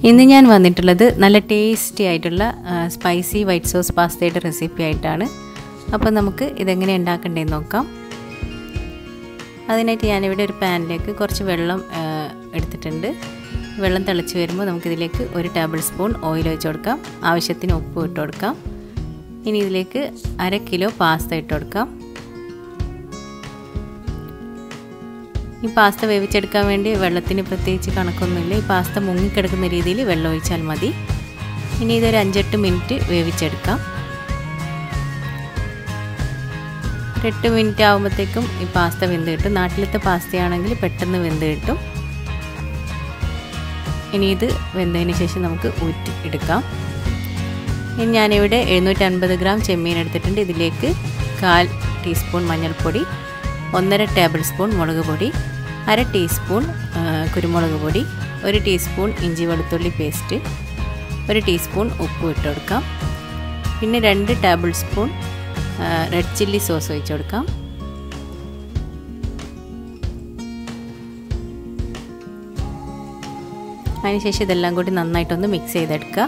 ഇന്ന് ഞാൻ വന്നിട്ടുള്ളത് നല്ല ടേസ്റ്റി ആയിട്ടുള്ള സ്പൈസി വൈറ്റ് സോസ് പാസ്തയുടെ റെസിപ്പി ആയിട്ടാണ്. അപ്പോൾ നമുക്ക് ഇതെങ്ങനെ ഉണ്ടാക്കണ്ടേന്ന് നോക്കാം. അതിനായിട്ട് ഞാനിവിടെ ഒരു പാനിലേക്ക് കുറച്ച് വെള്ളം എടുത്തിട്ടുണ്ട്. വെള്ളം തിളച്ച് വരുമ്പോൾ നമുക്കിതിലേക്ക് 1 ടേബിൾ സ്പൂൺ ഓയിൽ ഒഴിച്ച് കൊടുക്കാം. ആവശ്യത്തിന് ഉപ്പ് ഇട്ട് കൊടുക്കാം. ഇനി ഇതിലേക്ക് 1/2 കിലോ പാസ്ത ഇട്ട് കൊടുക്കാം. ഈ പാസ്ത വേവിച്ചെടുക്കാൻ വേണ്ടി വെള്ളത്തിന് പ്രത്യേകിച്ച് കണക്കൊന്നുമില്ല. ഈ പാസ്ത മുങ്ങിക്കിടക്കുന്ന രീതിയിൽ വെള്ളം ഒഴിച്ചാൽ മതി. ഇനി ഇതൊരു 5-8 മിനിറ്റ് വേവിച്ചെടുക്കാം. 8 മിനിറ്റ് ആകുമ്പോഴത്തേക്കും ഈ പാസ്ത വെന്ത് കിട്ടും. നാട്ടിലത്തെ പാസ്തയാണെങ്കിൽ പെട്ടെന്ന് വെന്ത് കിട്ടും. ഇനി ഇത് വെന്തതിന് ശേഷം നമുക്ക് ഊറ്റി എടുക്കാം. ഇനി ഞാനിവിടെ 750 ഗ്രാം ചെമ്മീൻ എടുത്തിട്ടുണ്ട്. ഇതിലേക്ക് 1/4 ടീസ്പൂൺ മഞ്ഞൾപ്പൊടി, 1.5 ടേബിൾ സ്പൂൺ മുളക് പൊടി, 1/2 ടീസ്പൂൺ കുരുമുളക് പൊടി, 1 ടീസ്പൂൺ ഇഞ്ചി വെളുത്തുള്ളി പേസ്റ്റ്, 1 ടീസ്പൂൺ ഉപ്പ് ഇട്ട് കൊടുക്കാം. പിന്നെ 2 tablespoon red chilli sauce ഒഴിച്ച് കൊടുക്കാം. അതിനുശേഷം ഇതെല്ലാം കൂടി നന്നായിട്ടൊന്ന് മിക്സ് ചെയ്തെടുക്കുക.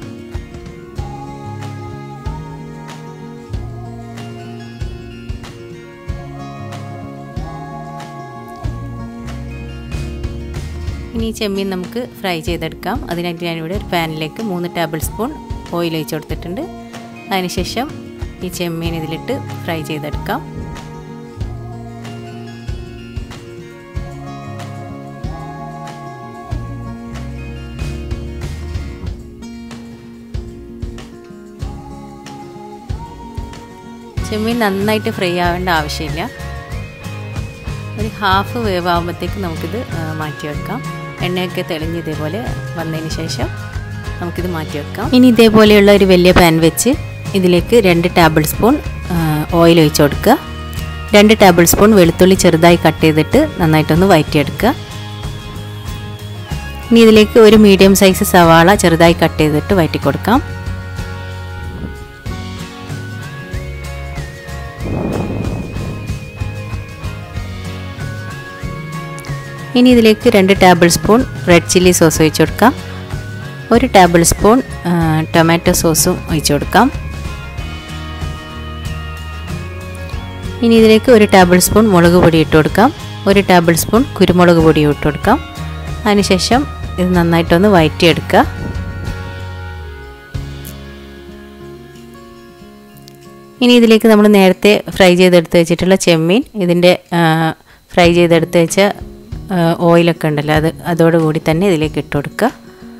ഇനി ചെമ്മീൻ നമുക്ക് ഫ്രൈ ചെയ്തെടുക്കാം. അതിനായിട്ട് ഞാനിവിടെ ഒരു പാനിലേക്ക് 3 ടേബിൾ സ്പൂൺ ഓയിൽ ഒഴിച്ച് കൊടുത്തിട്ടുണ്ട്. അതിനുശേഷം ഈ ചെമ്മീൻ ഇതിലിട്ട് ഫ്രൈ ചെയ്തെടുക്കാം. ചെമ്മീൻ നന്നായിട്ട് ഫ്രൈ ആവേണ്ട ആവശ്യമില്ല. ഒരു ഹാഫ് വേവ് ആകുമ്പോഴത്തേക്ക് നമുക്കിത് മാറ്റി വെക്കാം. എണ്ണയൊക്കെ തെളിഞ്ഞ് ഇതേപോലെ വന്നതിന് ശേഷം നമുക്കിത് മാറ്റി വെക്കാം. ഇനി ഇതേപോലെയുള്ള ഒരു വലിയ പാൻ വെച്ച് ഇതിലേക്ക് 2 ടേബിൾ സ്പൂൺ ഓയിൽ ഒഴിച്ച് കൊടുക്കുക. 2 ടേബിൾ സ്പൂൺ വെളുത്തുള്ളി ചെറുതായി കട്ട് ചെയ്തിട്ട് നന്നായിട്ടൊന്ന് വഴറ്റിയെടുക്കുക. ഇനി ഇതിലേക്ക് ഒരു മീഡിയം സൈസ് സവാള ചെറുതായി കട്ട് ചെയ്തിട്ട് വഴറ്റി കൊടുക്കാം. ഇനി ഇതിലേക്ക് 2 tablespoon red chilli sauce ഒഴിച്ച് കൊടുക്കാം. 1 ടേബിൾ സ്പൂൺ ടൊമാറ്റോ സോസും ഒഴിച്ച് കൊടുക്കാം. ഇനി ഇതിലേക്ക് 1 ടേബിൾ സ്പൂൺ മുളക് പൊടി ഇട്ട് കൊടുക്കാം. 1 ടേബിൾ സ്പൂൺ കുരുമുളക് പൊടി ഇട്ട് കൊടുക്കാം. അതിനുശേഷം ഇത് നന്നായിട്ടൊന്ന് വഴറ്റിയെടുക്കുക. ഇനി ഇതിലേക്ക് നമ്മൾ നേരത്തെ ഫ്രൈ ചെയ്തെടുത്ത് വെച്ചിട്ടുള്ള ചെമ്മീൻ, ഇതിൻ്റെ ഫ്രൈ ചെയ്തെടുത്ത് വെച്ച ഓയിലൊക്കെ ഉണ്ടല്ലോ, അതോടുകൂടി തന്നെ ഇതിലേക്ക് ഇട്ട് കൊടുക്കുക.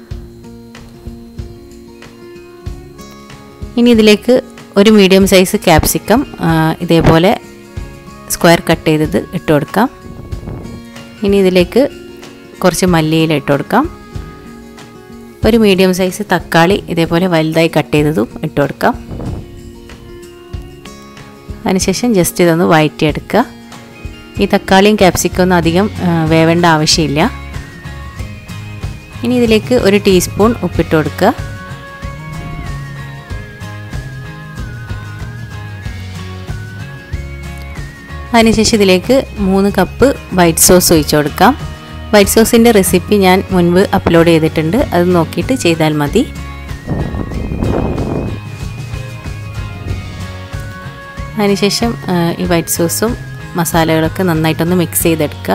ഇനി ഇതിലേക്ക് ഒരു മീഡിയം സൈസ് ക്യാപ്സിക്കം ഇതേപോലെ സ്ക്വയർ കട്ട് ചെയ്തത് ഇട്ട് കൊടുക്കാം. ഇനി ഇതിലേക്ക് കുറച്ച് മല്ലിയില ഇട്ട് കൊടുക്കാം. ഒരു മീഡിയം സൈസ് തക്കാളി ഇതേപോലെ വലുതായി കട്ട് ചെയ്തതും ഇട്ട് കൊടുക്കാം. അതിനുശേഷം ജസ്റ്റ് ഇതൊന്ന് വഴറ്റിയെടുക്കുക. ഈ തക്കാളിയും ക്യാപ്സിക്കം ഒന്നും അധികം വേവേണ്ട ആവശ്യമില്ല. ഇനി ഇതിലേക്ക് 1 ടീസ്പൂൺ ഉപ്പിട്ട് കൊടുക്കുക. അതിനുശേഷം ഇതിലേക്ക് 3 കപ്പ് വൈറ്റ് സോസ് ഒഴിച്ച് കൊടുക്കാം. വൈറ്റ് സോസിൻ്റെ റെസിപ്പി ഞാൻ മുൻപ് അപ്ലോഡ് ചെയ്തിട്ടുണ്ട്. അത് നോക്കിയിട്ട് ചെയ്താൽ മതി. അതിനുശേഷം ഈ വൈറ്റ് സോസും മസാലകളൊക്കെ നന്നായിട്ടൊന്ന് മിക്സ് ചെയ്തെടുക്കുക.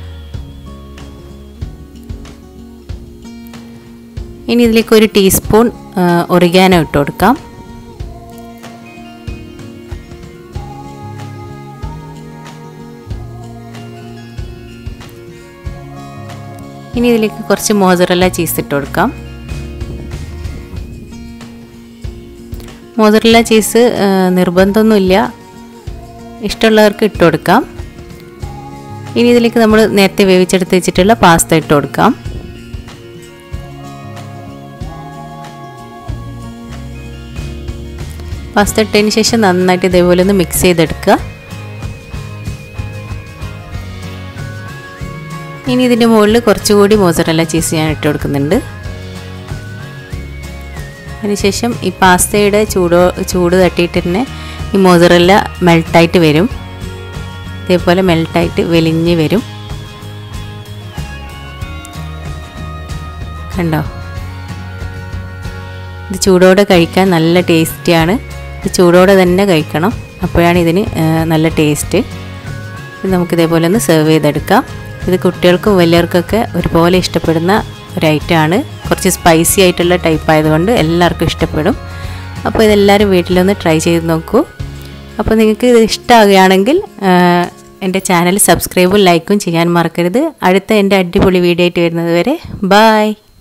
ഇനി ഇതിലേക്ക് 1 ടീസ്പൂൺ ഒറിഗാനോ ഇട്ട് കൊടുക്കാം. ഇനി ഇതിലേക്ക് കുറച്ച് മോസറല്ല ചീസ് ഇട്ട് കൊടുക്കാം. മോസറല്ല ചീസ് നിർബന്ധമൊന്നുമില്ല, ഇഷ്ടമുള്ളവർക്ക് ഇട്ട് കൊടുക്കാം. ഇനി ഇതിലേക്ക് നമ്മൾ നേരത്തെ വേവിച്ചെടുത്ത് വെച്ചിട്ടുള്ള പാസ്ത ഇട്ട് കൊടുക്കാം. പാസ്ത ഇട്ടതിന് ശേഷം നന്നായിട്ട് ഇതേപോലെ ഒന്ന് മിക്സ് ചെയ്തെടുക്കുക. ഇനി ഇതിൻ്റെ മുകളിൽ കുറച്ചുകൂടി മോസറല്ല ചീസ് ഞാൻ ഇട്ട് കൊടുക്കുന്നുണ്ട്. അതിനുശേഷം ഈ പാസ്തയുടെ ചൂട് തട്ടിയിട്ട് തന്നെ ഈ മോസറല്ല മെൽട്ടായിട്ട് വരും. ഇതേപോലെ മെൽട്ടായിട്ട് വെലിഞ്ഞ് വരും. കണ്ടോ? ഇത് ചൂടോടെ കഴിക്കാൻ നല്ല ടേസ്റ്റിയാണ്. ഇത് ചൂടോടെ തന്നെ കഴിക്കണം, അപ്പോഴാണ് ഇതിന് നല്ല ടേസ്റ്റ്. ഇത് നമുക്കിതേപോലെ ഒന്ന് സെർവ് ചെയ്തെടുക്കാം. ഇത് കുട്ടികൾക്കും വലിയവർക്കൊക്കെ ഒരുപോലെ ഇഷ്ടപ്പെടുന്ന ഒരു ഐറ്റമാണ്. കുറച്ച് സ്പൈസി ആയിട്ടുള്ള ടൈപ്പ് ആയതുകൊണ്ട് എല്ലാവർക്കും ഇഷ്ടപ്പെടും. അപ്പോൾ ഇതെല്ലാവരും വീട്ടിലൊന്ന് ട്രൈ ചെയ്ത് നോക്കൂ. അപ്പോൾ നിങ്ങൾക്ക് ഇത് ഇഷ്ടമാകുകയാണെങ്കിൽ എൻ്റെ ചാനൽ സബ്സ്ക്രൈബും ലൈക്കും ചെയ്യാൻ മറക്കരുത്. അടുത്ത എൻ്റെ അടിപൊളി വീഡിയോ ആയിട്ട് വരുന്നത് വരെ ബൈ.